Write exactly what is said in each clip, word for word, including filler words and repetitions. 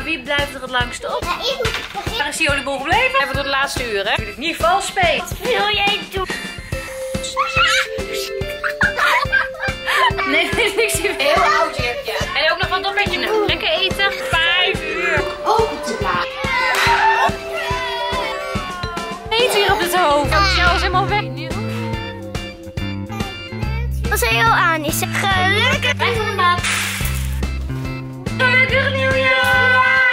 wie blijft er het langste op? Ja, ik moet beginnen. Waar is die oliebol gebleven? Even tot het laatste uur, hè? Natuurlijk niet vals spelen. Wat wil jij doen? Nee, er is niks in. Heel oud jurkje. En ook nog wat doppertje. Nou, lekker eten. Vijf uur. Open te laten. Eet hier op het hoofd. Michel is helemaal weg. Als hij heel aan is, gelukkig. Wij van de maand. Gelukkig nieuwjaar!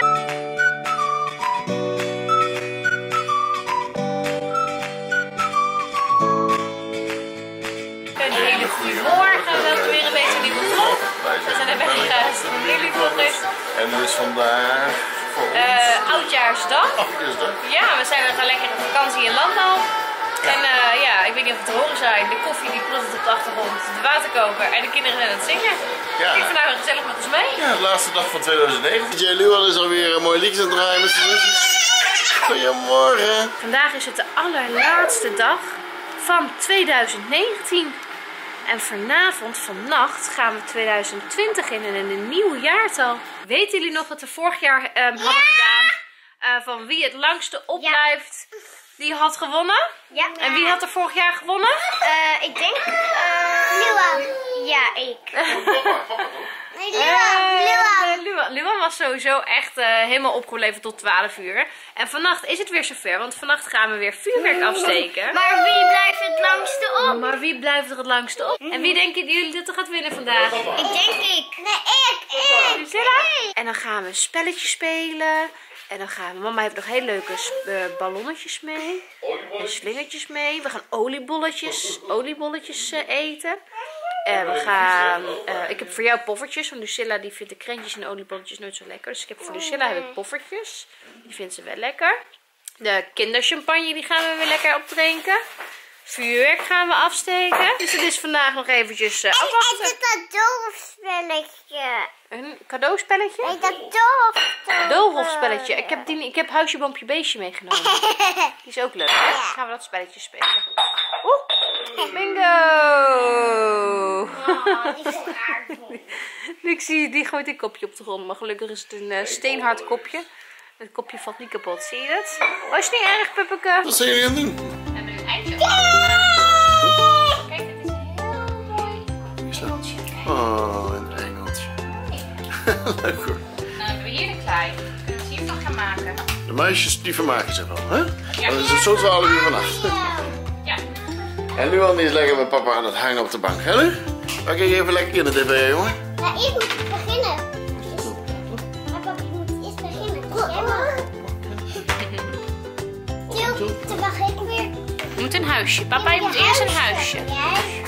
Een hele goede morgen. Welkom weer een beetje nieuwe vlog. We zijn er weg van jullie vlog is. En dus vandaag voor ons. Uh, Oudjaarsdag. Oudjaarsdag. Ja, we zijn we gaan lekker op vakantie in Landal. Ja. En uh, ja, ik weet niet of het te horen zijn. De koffie die plottert op de achtergrond, de waterkoker en de kinderen zijn aan het zingen. Ja. Ik vandaag weer gezellig met ons mee. Ja, de laatste dag van tweeduizend negentien. J. Luan is alweer een mooi liedje aan het draaien met zijn zusjes. Goedemorgen. Vandaag is het de allerlaatste dag van tweeduizend negentien. En vanavond, vannacht, gaan we tweeduizend twintig in en in een nieuw jaartal. Weten jullie nog wat we vorig jaar um, hadden gedaan? Uh, van wie het langste opblijft, ja. Die had gewonnen? Ja. En wie had er vorig jaar gewonnen? Uh, ik denk... Uh, Luan. Ja, ik. Nee, Luan. Luan. Luan. Luan was sowieso echt uh, helemaal opgeleverd tot twaalf uur. En vannacht is het weer zover, want vannacht gaan we weer vuurwerk afsteken. Maar wie blijft het langste op? Maar wie blijft er het langste op? En wie denken jullie dat er gaat winnen vandaag? Ik denk ik. Nee, ik. Ik. Lucilla? En dan gaan we een spelletje spelen. En dan gaan we, mama heeft nog hele leuke uh, ballonnetjes mee. En slingertjes mee. We gaan oliebolletjes, oliebolletjes uh, eten. En we gaan, uh, ik heb voor jou poffertjes. Want Lucilla die vindt de krentjes en oliebolletjes nooit zo lekker. Dus ik heb voor Lucilla heb ik poffertjes. Die vindt ze wel lekker. De kinderchampagne die gaan we weer lekker opdrinken. Vuurwerk gaan we afsteken. Dus het is vandaag nog eventjes uh, afwachten. En het cadeauspelletje. Een cadeauspelletje? Nee, dat doolhof. Doolhofspelletje. Ik heb, die, ik heb Huisje, Boompje, Beestje meegenomen. Die is ook leuk, hè? Dan gaan we dat spelletje spelen. Oeh, bingo! Oh, die is zo aardig. Ik zie, die gooit een kopje op de grond. Maar gelukkig is het een uh, steenhard kopje. Het kopje valt niet kapot, zie je dat? Was het niet erg, Puppeke? Wat zijn jullie aan het doen? We hebben een eindje op. Kijk, het is heel mooi. Wie is dat? Oh, een engeltje. Leuk hoor. Dan hebben we hier de klei. We kunnen het hiervan gaan maken. De meisjes die vermaken zich wel, hè? Ja. Dan is het zo twaalf uur vannacht. Ja. En Luan die is lekker met papa aan het hangen op de bank, hè Lu? Maar kijk even lekker in de tv, jongen. Ja, ik moet beginnen. Maar papa, ik moet eerst beginnen. Jij mag. Til, dan mag ik weer. Je moet een huisje. Papa, je moet eerst een huisje. Jij?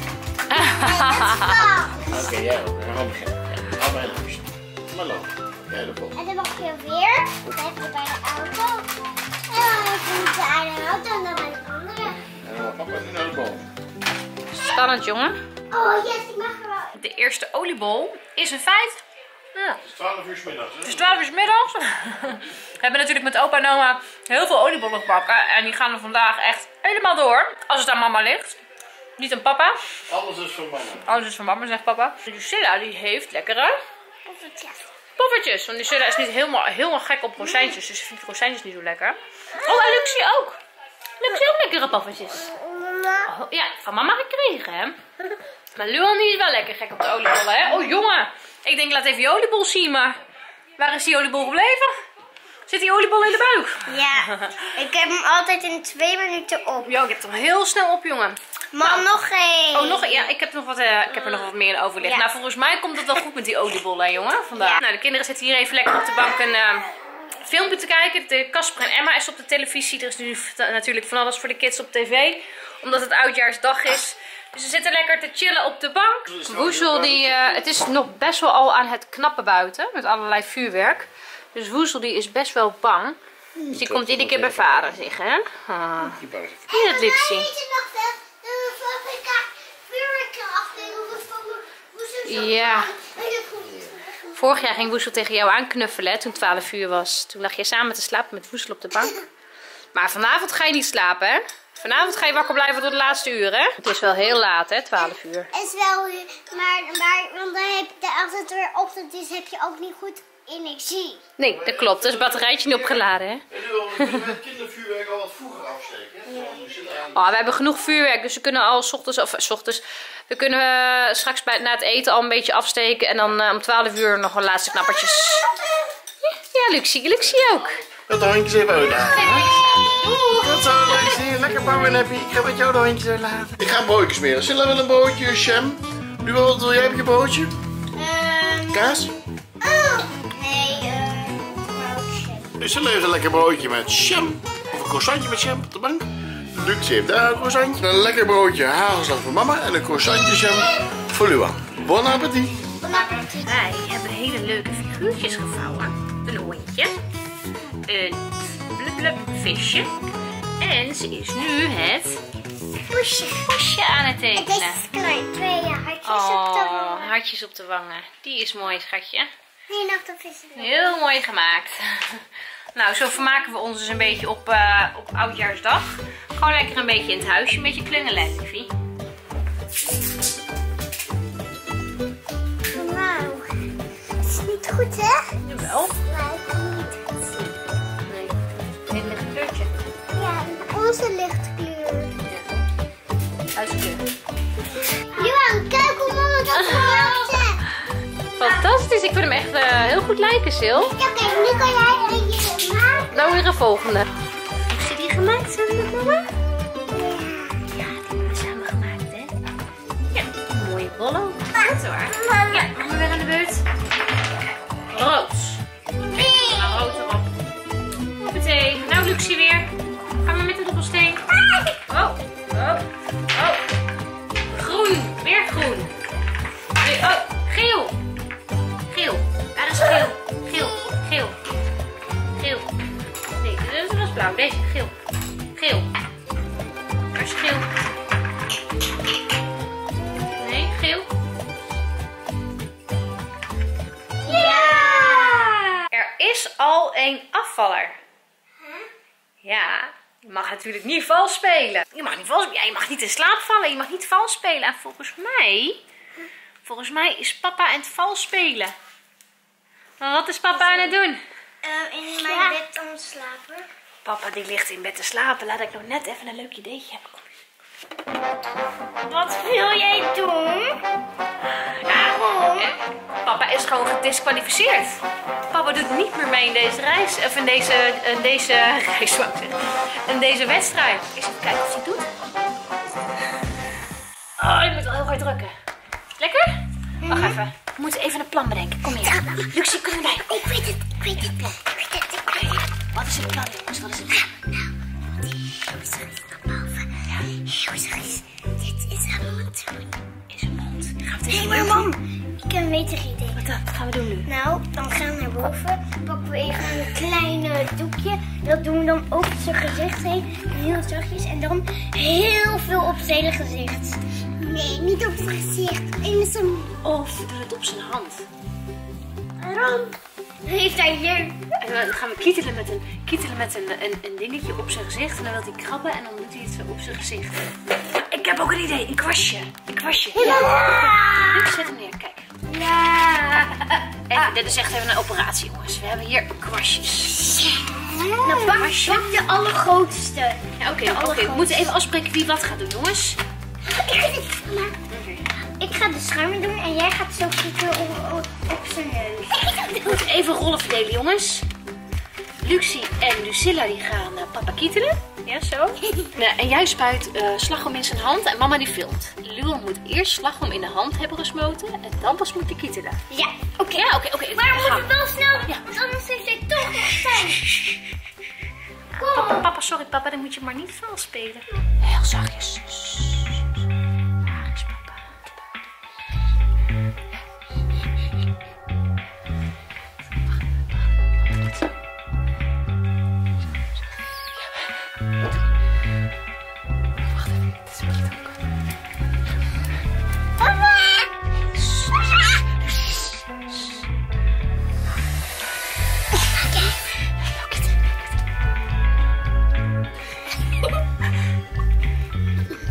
Oké, jij ook. Dan gaan we beginnen. Ja, allebei een huisje. Maar loop. Jij de volgende. En dan mag je weer. Dan heb je bij de auto. En dan moet je aan de auto en dan bij de andere. En dan mag papa nu naar de boven. Spannend, jongen. Oh yes, ik mag er wel. De eerste oliebol is een feit. Ja. twaalf uur 's middags, hè? Het is twaalf uur 's middags. We hebben natuurlijk met opa en oma heel veel oliebollen gebakken. En die gaan er vandaag echt helemaal door. Als het aan mama ligt. Niet aan papa. Alles is voor mama. Alles is van mama, zegt papa. Lucilla die heeft lekkere poffertjes. Want Lucilla is niet helemaal, helemaal gek op rozijntjes. Dus ze vindt rozijntjes niet zo lekker. Oh, en Luxie ook. Luxie ook lekkere poffertjes. Oh, ja, van mama gekregen, hè. Maar Luan die is wel lekker gek op de oliebollen, hè. Oh, jongen. Ik denk, laat even je oliebol zien, maar waar is die oliebol gebleven? Zit die oliebol in de buik? Ja, ik heb hem altijd in twee minuten op. Jo, ik heb het er heel snel op, jongen. Maar nog één. Oh, nog een. Ja, ik heb, nog wat, uh, ik heb er nog wat meer in overleg. Ja. Nou, volgens mij komt het wel goed met die oliebollen, jongen, vandaag. Ja. Nou, de kinderen zitten hier even lekker op de bank een uh, filmpje te kijken. De Casper en Emma is op de televisie. Er is nu natuurlijk van alles voor de kids op tv. Omdat het oudjaarsdag is. Dus ze zitten lekker te chillen op de bank. Woezel, die, uh, het is nog best wel al aan het knappen buiten. Met allerlei vuurwerk. Dus Woezel die is best wel bang. Dus die komt iedere keer bij vader zich, hè? Ah. Zie je dat, Luxie? Ja. Vorig jaar ging Woezel tegen jou aanknuffelen, hè, toen het twaalf uur was. Toen lag je samen te slapen met Woezel op de bank. Maar vanavond ga je niet slapen, hè? Vanavond ga je wakker blijven tot de laatste uur, hè? Het is wel heel laat, hè? twaalf uur. Het is wel, maar, maar want dan heb je de, als het weer ochtend is, heb je ook niet goed energie. Nee, dat klopt. Dat is batterijtje niet opgeladen, hè? En nu kunnen we het kindervuurwerk al wat vroeger afsteken. Hè? Oh, we hebben genoeg vuurwerk, dus we kunnen al 's ochtends, of 's ochtends, we kunnen uh, straks bij, na het eten al een beetje afsteken. En dan uh, om twaalf uur nog een laatste knappertjes. Ja, Luxie. Luxie ook. Dat de hondjes even uitlaten. Tot zo, Luxie. Lekker bouwen, Happy. Ik ga met jou de hondjes uitlaten. Ik ga broodjes smeren. Silla wil een broodje, Shem. Nu, wat wil jij op je broodje? Um, Kaas? Oh, nee, eh, broodje. Dus Silla heeft een lekker broodje met Shem. Of een croissantje met Shem op de bank. Luxie heeft daar een croissantje. Een lekker broodje hagelslag voor mama. En een croissantje, Shem, voor Luan. Bon appetit. Wij hebben hele leuke figuurtjes gevouwen. Een hondje. Een blub blub visje. En ze is nu het Poesje. poesje aan het Deze tekenen. is klein. Twee hartjes op de Oh, wangen. hartjes op de wangen. Die is mooi, schatje. Nee, nog de vis. Heel mooi gemaakt. Nou, zo vermaken we ons dus een beetje op, uh, op Oudjaarsdag. Gewoon lekker een beetje in het huisje, een beetje klungelen, liefie. Wauw. Het is niet goed, hè? Jawel. Maar ik kan niet goed zien. Nee, een licht kleurtje. Ja, onze lichtkleur. Huiskleur. Johan, kijk hoe mama dat gemaakt heeft. Fantastisch, ik vind hem echt uh, heel goed lijken, Sil. Ja, kijk, nu kan jij er eentje maken. Nou weer een volgende. Heb je die gemaakt samen met mama? Ja, die hebben we samen gemaakt, hè? Ja, een mooie bollo. Goed hoor. Mama. Ja, kom maar weer aan de beurt. Rood. Nee. Nou, rood erop. Hoppatee. Nou, Luxie weer. Gaan we met de dobbelsteen. Oh, oh, oh. Groen. Weer groen. Nee, oh, geel. Geel. Waar is geel? Geel. Geel. Geel. Nee, dat was blauw. Deze, geel. Geel. Waar is geel? Nee, geel. Ja. Er is al een afvaller. Ja, je mag natuurlijk niet vals spelen. Je mag niet vals spelen. Ja, je mag niet in slaap vallen. Je mag niet vals spelen. En volgens mij, volgens mij is papa aan het vals spelen. Maar wat is papa aan het doen? Uh, in mijn bed ontslapen. Papa die ligt in bed te slapen. Laat ik nog net even een leuk ideetje hebben. Wat wil jij doen? Waarom? Eh, papa is gewoon gedisqualificeerd. Papa doet niet meer mee in deze reis. Of in deze, in deze reis, wou ik zeggen. In deze wedstrijd. Eens even kijken of hij het doet. Oh, je moet wel heel hard drukken. Lekker? Wacht even. We moeten even een plan bedenken. Kom hier. Luxie, kom erbij. Ik weet het, ik weet het. Ik weet het, ik weet het. Wat is het plan, jongens? Wat is het plan? Nou, die gozer is naar boven. Ja. Gozer is, dit is een mond. Is een mond. Gaan we Nee, tegen maar mam, ik heb een beter idee. Wat dan? Wat gaan we doen nu? Nou, dan gaan we naar boven. Pakken we even een klein uh, doekje. Dat doen we dan over zijn gezicht heen. Heel zachtjes. En dan heel veel op zijn hele gezicht. Nee, niet op het gezicht. In zijn... Of we doen het op zijn hand. Waarom? Heeft hij hier... En dan gaan we kietelen met een, kietelen met een, een, een dingetje op zijn gezicht. En dan wil hij krabben en dan doet hij het zo op zijn gezicht. Ik heb ook een idee. Een kwastje. Een kwastje. Ja! Ik zet hem neer. Kijk. Ja! Even, dit is echt even een operatie, jongens. We hebben hier kwastjes. Nou, pak, pak de allergrootste. Ja, oké, oké. oké. We moeten even afspreken wie wat gaat doen, jongens. Ik ga dit maken. Ik ga de schuimen doen en jij gaat zo kietelen op, op, op zijn neus. We moeten even rollen verdelen, jongens. Luxie en Lucilla die gaan uh, papa kietelen. Ja, zo. Nou, en jij spuit uh, slagroom in zijn hand en mama die filmt. Luan moet eerst slagroom in de hand hebben gesmoten en dan pas moet hij kietelen. Ja, oké. Ja, oké, oké. Maar we Gaan moeten wel snel, want anders heeft hij toch nog tijd. Papa, papa, sorry papa, dan moet je maar niet vals spelen. Heel zachtjes. Daar is papa. Wacht even, dit is een beetje donker.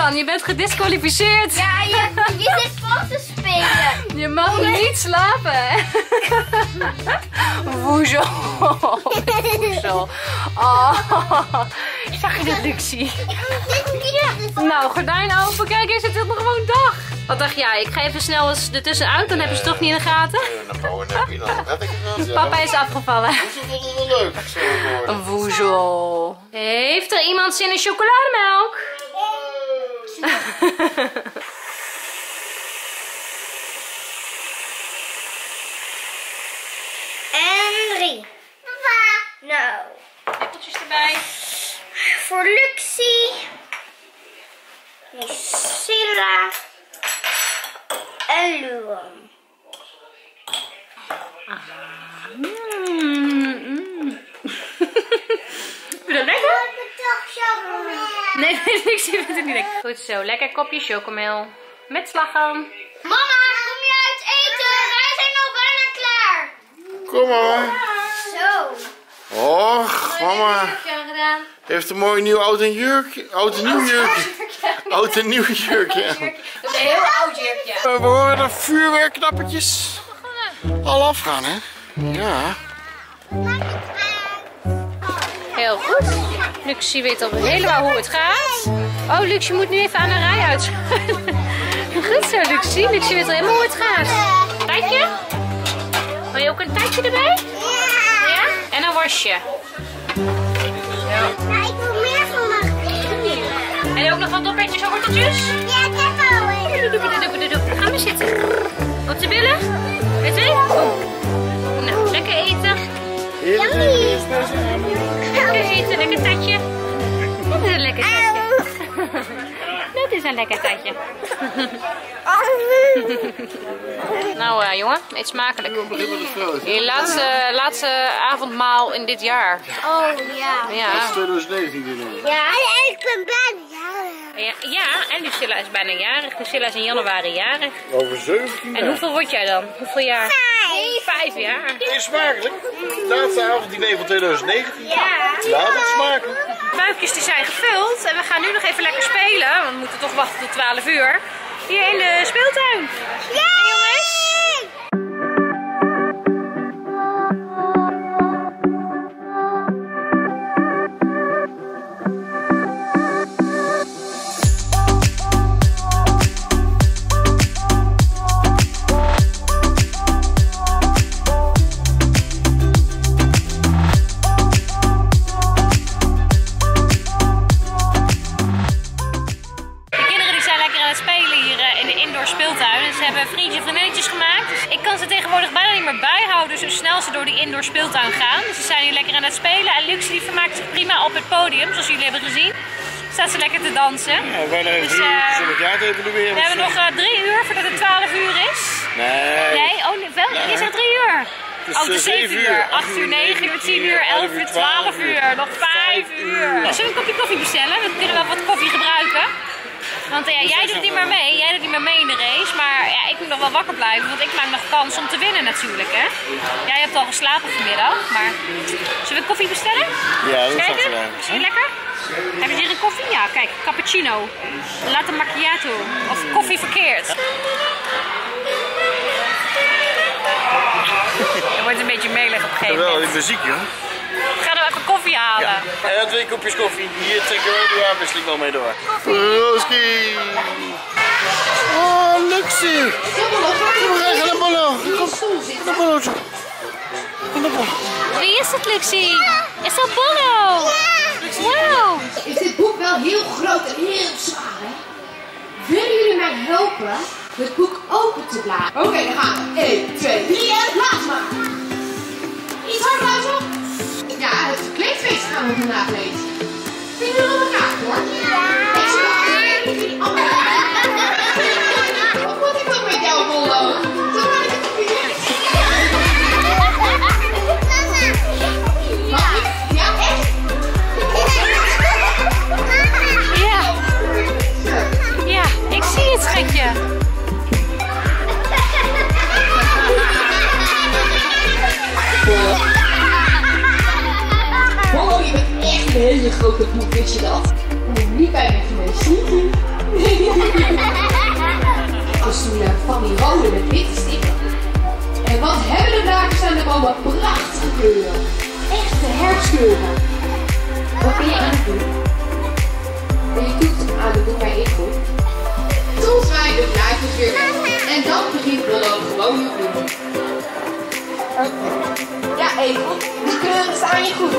kan. Je bent gedisqualificeerd. Ja, je, je zit vast te spelen. Je mag niet slapen. Woezo. Woezo. Oh. Zag je dit, Luxie? Nou, gordijn open. Kijk, is het nog gewoon dag. Wat dacht jij? Ik ga even snel eens ertussenuit. Dan hebben ze toch niet in de gaten. Papa is afgevallen. Dat is wel leuk. Een woezel. Heeft er iemand zin in chocolademelk? En drie. Nou. Lepeltjes erbij. Voor Luxie. Silla. En Luan. Mm, mm. Vind je dat lekker? Nee, nee, ik zie het niet lekker. Goed zo, lekker kopje chocomel. Met slagroom. Mama, kom je uit eten? Wij zijn al bijna klaar. Kom maar. Zo. Och, mama. Gedaan. Heeft een mooi nieuw oud en jurkje. Oud en nieuw jurkje. Oud en nieuw jurkje. Dat is een heel oud jurkje. We horen de vuurwerkknappertjes al afgaan, hè? Ja. Heel goed. Luxie weet al helemaal hoe het gaat. Oh, Luxie moet nu even aan de rij uitschuiven. Goed zo, Luxie. Luxie weet al helemaal hoe het gaat. Tijdje? Wil je ook een tijdje erbij? Ja? En een worstje. Ja, ik wil meer van mijn. En ook nog wat doppertjes en worteltjes? Ja, ik heb al een. Gaan we zitten. Op de billen? Met twee? Oh. Nou, lekker eten. Yummy. Lekker eten, lekker tatje. Dat is een lekker tatje. Dat is een lekker tatje. Nou uh, jongen, eet smakelijk. Je laatste, laatste avondmaal in dit jaar. Oh ja. Ja. Dat is twintig negentien. Ja, en ik ben bijna jarig. Ja, ja, en Lucilla is bijna jarig. Lucilla is in januari jarig. Over zeventien jaar. En hoeveel word jij dan? Hoeveel jaar? Vijf. Vijf jaar. Is smakelijk. Laatste avonddiner van twintig negentien. Ja. Laat het smaken. De buikjes die zijn gevuld en we gaan nu nog even lekker spelen. Want we moeten toch wachten tot twaalf uur. Hier in de speeltuin. Ja, jongens. Zo snel ze door die indoor speeltuin gaan. Dus ze zijn hier lekker aan het spelen. En Luxie die vermaakt zich prima op het podium, zoals jullie hebben gezien. Staat ze lekker te dansen. Ja, bijna even dus, drie uur uh, om het jaar te evalueren. We hebben nog uh, drie uur voordat het twaalf uur is. Nee. Nee, oh nee, wel, Ja. je zegt drie uur. Het is, Oh, het is uh, zeven uur, acht uur, negen uur, tien uur, elf uur, twaalf uur, nog vijf uur. Zullen we een kopje koffie bestellen? We kunnen wel wat koffie gebruiken. Want ja, jij doet niet meer mee, jij doet niet meer mee in de race, maar ja, ik moet nog wel wakker blijven, want ik maak nog kans om te winnen natuurlijk, hè. Jij hebt al geslapen vanmiddag, maar zullen we koffie bestellen? Ja, dat is Kijken, achteraan. is die lekker? Heb je hier een koffie? Ja, kijk, cappuccino, latte macchiato of koffie verkeerd. Het wordt een beetje melig op een gegeven Wel, moment. ik ben ziek, joh. We gaan nog even koffie halen. Ja, ja, twee kopjes koffie. Hier trekken we de afwisseling wel mee door. Roski! Oh, Luxie! We krijgen een bolo. Een bollootje. Wie is het, Luxie? Is dat Bollo? Wow! Is dit boek wel heel groot en heel zwaar, hè? Willen jullie mij helpen het boek open te blazen? Oké, okay, dan gaan we. één, twee, drie en blaas maar! Iets harder, Luizel? Ja, het kleedfeest gaan we vandaag lezen. Vinden jullie elkaar, hoor? Ja! Ik zie nog alleen jullie allemaal. Wat moet ik ook met jou, Bollo? Zo kan ik het op je neer. Mama! Ja, echt? Ja. Ja, ik zie het, schatje. Wow, je bent echt een hele grote boek, wist je dat? Ik ben niet bij me geweest, zie je? dat doen wij echt goed. Toen zwaait de blaadjes weer weg. En dan begint Bollo gewoon opnieuw. Ja, even. Die kleuren staan je goed.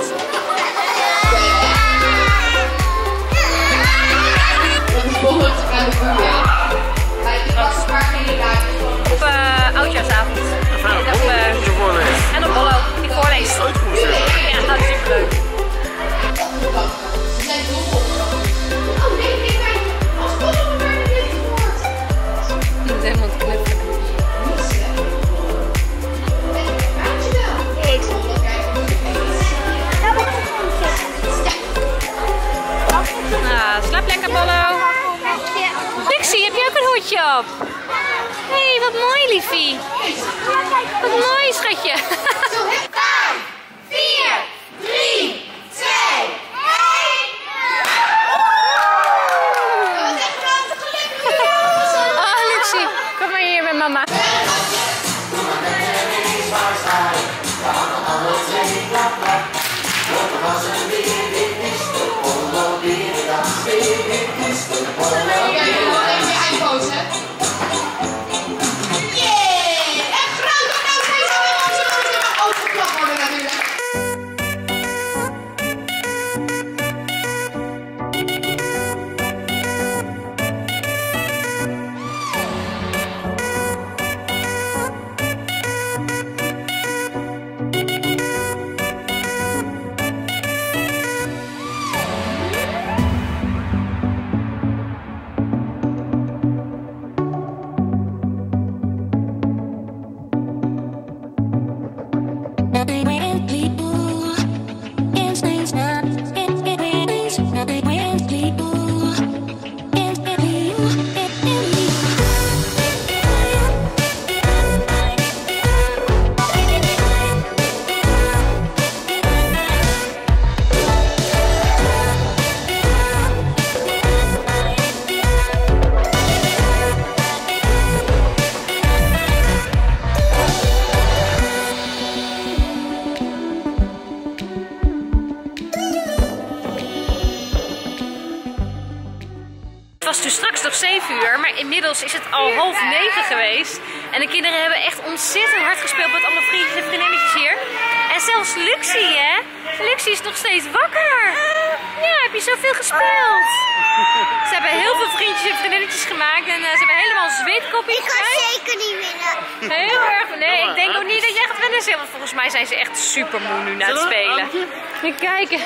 Dat is Bollo aan de boer, ja. Kijk, ik was een paar gele blaadjes. Op uh, oudjaarsavond. En op, uh, en op Bollo, die voorleest. Ja, dat is superleuk. Ze zijn dol. Oh nee, nee, kijk. Als Bollo maar niet heeft gehoord. Die moet helemaal te knippen. Nou, slaap lekker, Bollo. Lixie, heb je ook een hoedje op? Hé, hey, wat mooi, liefie. Wat mooi, schatje. vijf, vier, drie, twee, één. Dat is echt grote geluk. Oh, Lixie, kom maar hier met mama. Het was dus straks nog zeven uur, maar inmiddels is het al half negen geweest. En de kinderen hebben echt ontzettend hard gespeeld met alle vriendjes en vriendinnetjes hier. En zelfs Luxie, hè? Luxie is nog steeds wakker. Ja, heb je zoveel gespeeld? Ze hebben heel veel vriendjes en vriendinnetjes gemaakt en uh, ze hebben helemaal zweetkopjes. Ik ga zeker niet winnen. Heel erg. Nee, ik denk ook niet dat jij gaat winnen, Sil, want volgens mij zijn ze echt super moe nu na het spelen. Kijk, kijken.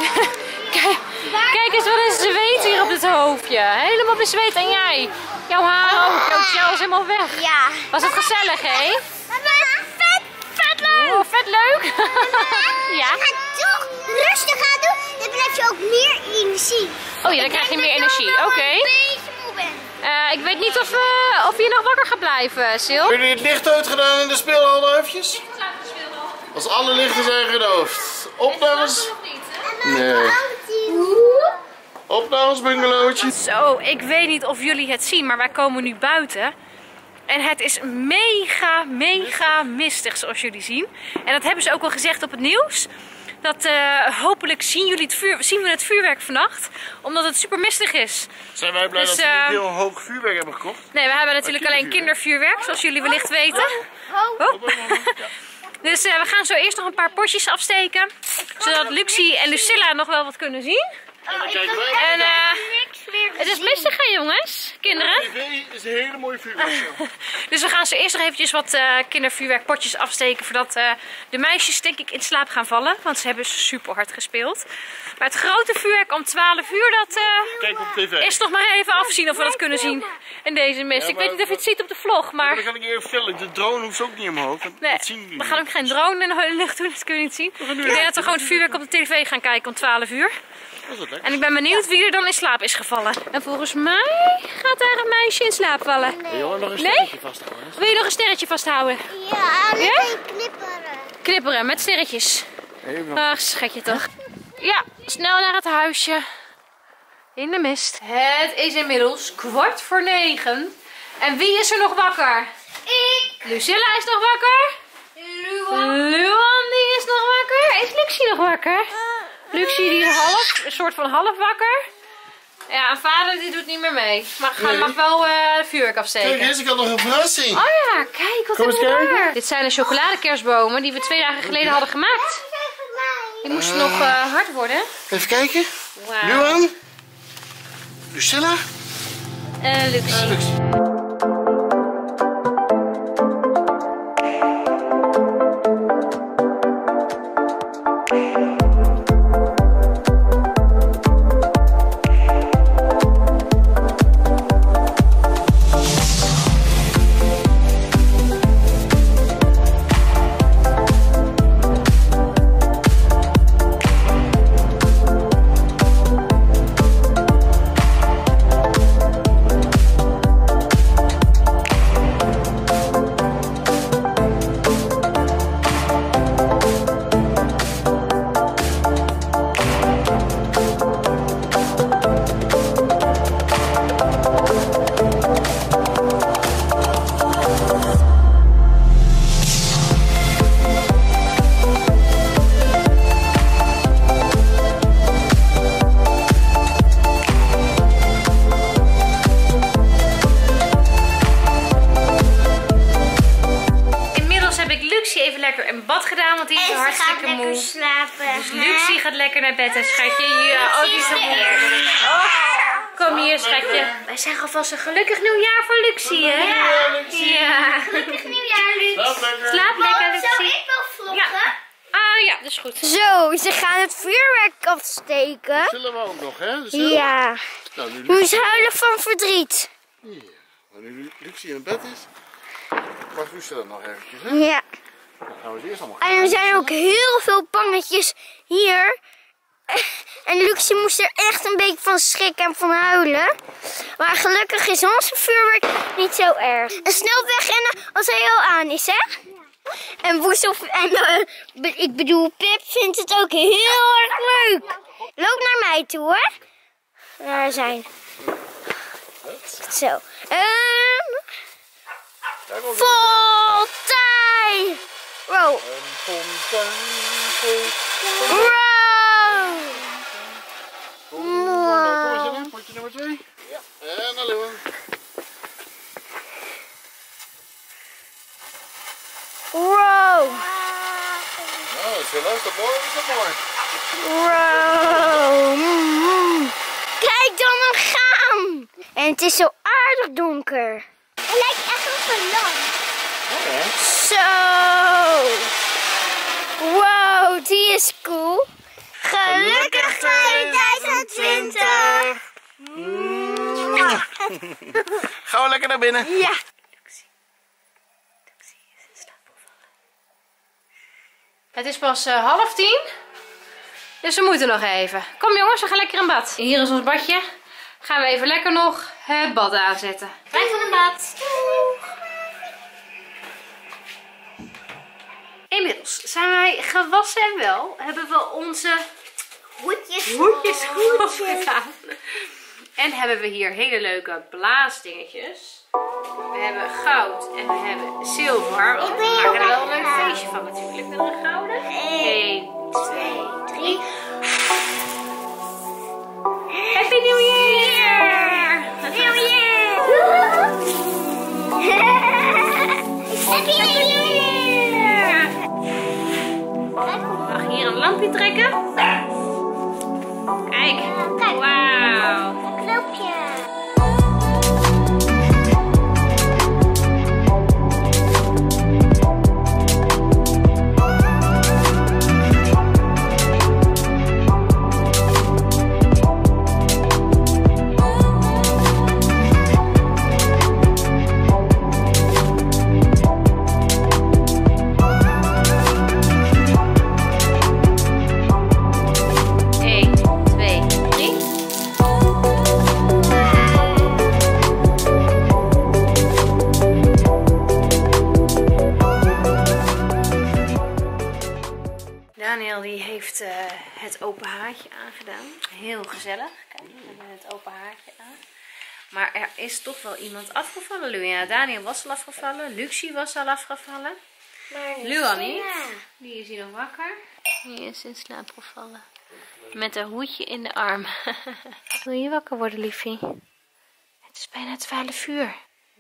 Kijk, kijk eens wat een zweet hier op het hoofdje. Helemaal bezweet. En jij? Jouw haar ook. Jouw gel is helemaal weg. Ja. Was het gezellig, hè? Vet, vet leuk. Oh, vet leuk. Ja. Als je toch rustig gaat doen, dan krijg je ook meer energie. Oh ja, dan krijg je meer energie. Oké. Okay. Een beetje moe ben. Uh, ik weet niet of, uh, of je nog wakker gaat blijven, Sil. Hebben jullie het licht uitgedaan in de speelhal nog eventjes? Als alle lichten zijn gedoofd. Opnames? Nee. Opnames, bungalowtje. Zo, ik weet niet of jullie het zien, maar wij komen nu buiten. En het is mega, mega mistig, zoals jullie zien. En dat hebben ze ook al gezegd op het nieuws. Dat uh, hopelijk zien, jullie het vuur, zien we het vuurwerk vannacht. Omdat het super mistig is. Zijn wij blij Dus, dat we uh, niet heel hoog vuurwerk hebben gekocht? Nee, we hebben natuurlijk alleen kindervuurwerk, zoals jullie wellicht weten. Oh. Dus uh, we gaan zo eerst nog een paar potjes afsteken. Zodat Luxie en Lucilla nog wel wat kunnen zien. En uh, het is mistig, hè, jongens? Kinderen? T V is een hele mooie vuurwerkshow. Dus we gaan zo eerst nog eventjes wat uh, kindervuurwerkpotjes afsteken. Voordat uh, de meisjes denk ik in slaap gaan vallen. Want ze hebben super hard gespeeld. Maar het grote vuurwerk om twaalf uur, dat uh, Kijk op tv. is nog maar even afzien of we dat kunnen zien in deze mist. Ja, ik weet niet of je het ziet op de vlog, maar... maar dan kan ik even vertellen, de drone hoeft ook niet omhoog. Nee, dat zien jullie we gaan ook geen drone in de lucht doen, dat kun je niet zien. Ik denk dat we gewoon het vuurwerk op de tv gaan kijken om twaalf uur. En ik ben benieuwd wie er dan in slaap is gevallen. En volgens mij gaat daar een meisje in slaap vallen. Wil je nog een Nee? sterretje vasthouden? Wil je nog een sterretje vasthouden? Ja, alleen Ja? knipperen. Knipperen met sterretjes. Even. Ach, schatje toch. Ja, snel naar het huisje. In de mist. Het is inmiddels kwart voor negen. En wie is er nog wakker? Ik. Lucilla is nog wakker. Luan. Luan die is nog wakker. Is Luxie nog wakker? Luxie die is half, een soort van half wakker. Ja, een vader die doet niet meer mee. Maar ga, Nee. mag wel uh, vuurwerk afsteken. Kijk eens, ik had nog een verrassing. Oh ja, kijk, wat Kom eens hebben we kijken. daar. Dit zijn de chocoladekerstbomen die we twee dagen geleden hadden gemaakt. Die moesten nog uh, hard worden. Even kijken. Wauw. Luan. Lucilla. Uh, Luxie. Uh, Luxie. Even lekker in bad gedaan, want die is En ze hartstikke gaat moe. lekker slapen. Dus Luxie gaat lekker naar bed, hè, schatje. Ja, oh, die is zo moe. Oh, kom hier, schatje. Wij zeggen alvast een gelukkig nieuwjaar voor Luxie, hè? Ja, Luxie. Ja. Gelukkig nieuwjaar, Luc. Slaap lekker. Slaap lekker, Zou Luxie. ik wel vloggen? Ja. Ah ja, dat is goed. Zo, ze gaan het vuurwerk afsteken. Zullen we ook nog, hè? Zullen we? Ja. Nou, nu Je Luxie, moet huilen van verdriet. ja. Nou, nu Luxie in bed is, wacht Lucilla nog eventjes, hè? Ja. Dan gaan we het eerst allemaal En er zijn ook heel veel pangetjes hier. En Luxie moest er echt een beetje van schrikken en van huilen. Maar gelukkig is onze vuurwerk niet zo erg. En snel wegrennen als hij al aan is, hè? En Woesel, en uh, ik bedoel Pip vindt het ook heel erg leuk. Loop naar mij toe, hè? Daar zijn. Zo. Um, Fontein! Wow. Een fontein vol. Wow. Kom eens in, potje nummer twee. Ja. En dan Luan. Wow. Nou, dat is heel leuk, dat mooi, dat is mooi. Wow. Mm-hmm. Kijk dan een gaan. En het is zo aardig donker. Het lijkt echt op een lamp. Ja. Zo. Wow, die is cool. Gelukkig tweeduizend twintig. Gaan we lekker naar binnen. Ja. Het is pas uh, half tien. Dus we moeten nog even. Kom jongens, we gaan lekker in bad. Hier is ons badje. Gaan we even lekker nog het bad aanzetten. Wij van het bad. Inmiddels zijn wij gewassen en wel. Hebben we onze Hoedjes. hoedjes goed gedaan. En hebben we hier hele leuke blaasdingetjes. We hebben goud en we hebben zilver. We maken er wel een leuk feestje van natuurlijk met een gouden. één, twee, drie. Happy New Year! New Year! Happy New Year! Mag hier een lampje trekken? Kijk. Kijk. Wauw. Een knopje. één, twee, drie. Daniel die heeft uh, het open haartje aangedaan. Heel gezellig. Kijk, we hebben het open haartje aan. Maar er is toch wel iemand afgevallen, Luan. Ja, Daniel was al afgevallen. Luxie was al afgevallen. Luan niet. Die is hier nog wakker. Die is in slaap gevallen. Met een hoedje in de arm. Wil je wakker worden, liefie? Het is bijna twaalf uur.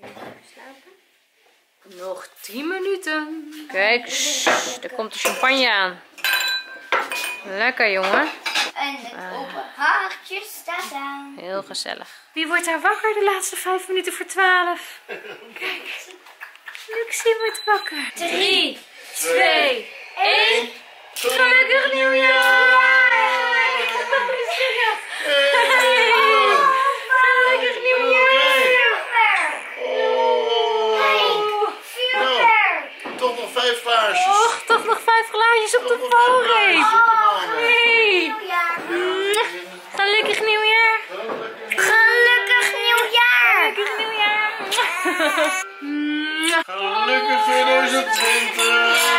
Nog tien minuten. Kijk, er komt de champagne aan. Lekker, jongen. En het open hartje staat aan. Heel gezellig. Wie wordt daar wakker de laatste vijf minuten voor twaalf? Kijk, Luxie wordt wakker. Drie, twee, één. Gelukkig nieuwjaar! Gelukkig nieuwjaar! Toch nog vijf glaasjes. Och, toch nog vijf glaasjes op de valreep. Nee. Gelukkig nieuwjaar. Gelukkig nieuwjaar! Gelukkig nieuwjaar. Gelukkig tweeduizend twintig.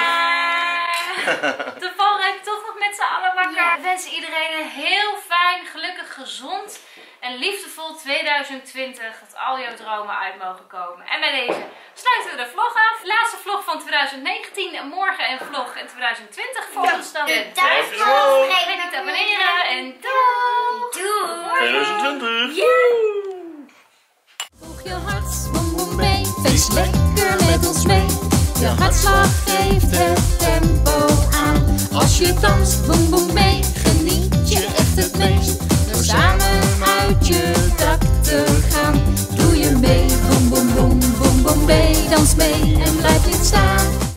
De valreep toch nog met z'n allen wakker. We wensen iedereen een heel fijn, gelukkig, gezond en liefdevol tweeduizend twintig. Dat al jouw dromen uit mogen komen. En bij deze sluiten we de vlog af. Laatste vlog van twintig negentien. En morgen een vlog in twintig twintig voor ons dan. Duimpje Vergeet niet te abonneren en doei! Doei! tweeduizend twintig. Volg je hart, boem boem mee. Feest lekker met ons mee. Je hartslag geeft het tempo aan. Als je danst, boem boem mee. Geniet je echt het meest. Door samen uit je dak te gaan. Doe je mee, boem boem boem boem boem mee. Dans mee.